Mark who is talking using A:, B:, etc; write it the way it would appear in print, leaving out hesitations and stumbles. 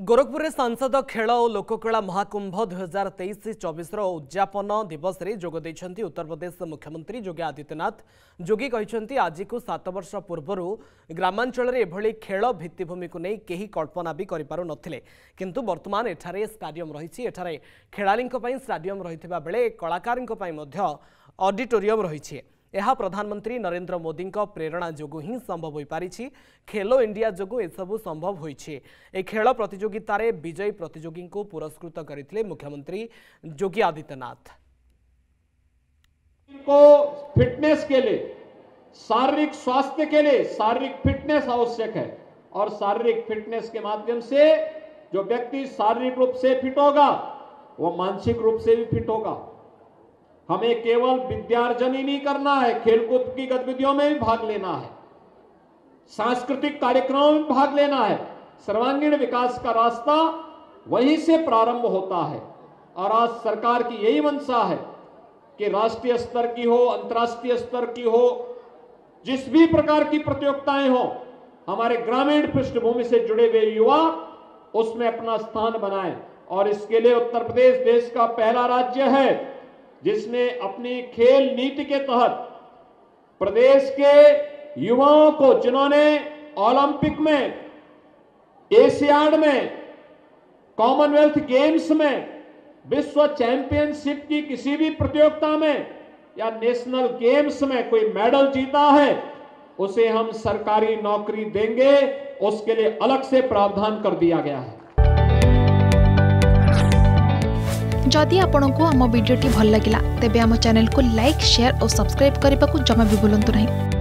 A: गोरखपुर सांसद खेल और लोककला महाकुंभ 2023-24 उद्यापन दिवस में जोगद उत्तर प्रदेश मुख्यमंत्री योगी आदित्यनाथ। योगी कहते आज को 7 वर्ष पूर्व ग्रामांचल एभली खेल भित्तिभूमि को नहीं कहीं कल्पना भी करें किंतु वर्तमान एठारे स्टाडियम रही खेलाड़ी स्टाडियम रही बेले कलाकार ऑडिटोरियम रही। यह प्रधानमंत्री नरेंद्र मोदी प्रेरणा जोगु ही संभव हो पारी। खेलो इंडिया जोगु एसबू संभव होइछे। ए खेल प्रतियोगिता रे विजयी प्रतियोगी को पुरस्कृत करथिले मुख्यमंत्री योगी आदित्यनाथ।
B: को फिटनेस के लिए, शारीरिक स्वास्थ्य के लिए शारीरिक फिटनेस आवश्यक है और शारीरिक फिटनेस के माध्यम से जो व्यक्ति शारीरिक रूप से फिट होगा वो मानसिक रूप से भी फिट होगा। हमें केवल विद्यार्जन ही नहीं करना है, खेलकूद की गतिविधियों में भी भाग लेना है, सांस्कृतिक कार्यक्रमों में भाग लेना है। सर्वांगीण विकास का रास्ता वहीं से प्रारंभ होता है और आज सरकार की यही मंशा है कि राष्ट्रीय स्तर की हो, अंतर्राष्ट्रीय स्तर की हो, जिस भी प्रकार की प्रतियोगिताएं हो, हमारे ग्रामीण पृष्ठभूमि से जुड़े हुए युवा उसमें अपना स्थान बनाएं। और इसके लिए उत्तर प्रदेश देश का पहला राज्य है जिसने अपनी खेल नीति के तहत प्रदेश के युवाओं को, जिन्होंने ओलंपिक में, एशियाड में, कॉमनवेल्थ गेम्स में, विश्व चैंपियनशिप की किसी भी प्रतियोगिता में या नेशनल गेम्स में कोई मेडल जीता है, उसे हम सरकारी नौकरी देंगे। उसके लिए अलग से प्रावधान कर दिया गया है।
C: जदि आपंक आम भिडी भल लगा तेब आम चैनल को लाइक, शेयर और सब्सक्राइब करने को जमा भी भूलु नहीं।